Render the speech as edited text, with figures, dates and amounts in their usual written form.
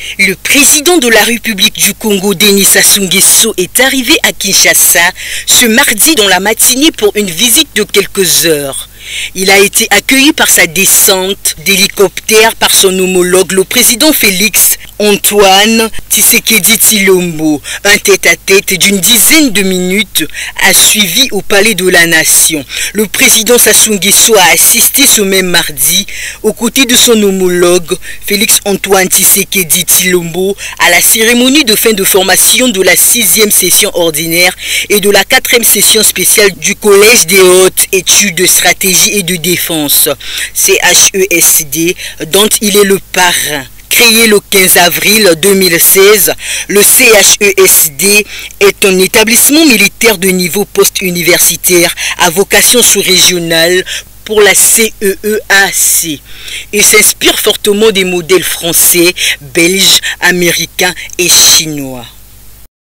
Le président de la République du Congo, Denis Sassou Nguesso, est arrivé à Kinshasa ce mardi dans la matinée pour une visite de quelques heures. Il a été accueilli par sa descente d'hélicoptère par son homologue, le président Félix Antoine Tshisekedi Tshilombo. Un tête-à-tête d'une dizaine de minutes a suivi au Palais de la Nation. Le président Sassou Nguesso a assisté ce même mardi, aux côtés de son homologue Félix Antoine Tshisekedi Tshilombo, à la cérémonie de fin de formation de la 6e session ordinaire et de la 4e session spéciale du Collège des hautes études de stratégie et de défense, CHESD, dont il est le parrain. Créé le 15 avril 2016, le CHESD est un établissement militaire de niveau post-universitaire à vocation sous-régionale pour la CEEAC. Il s'inspire fortement des modèles français, belges, américains et chinois.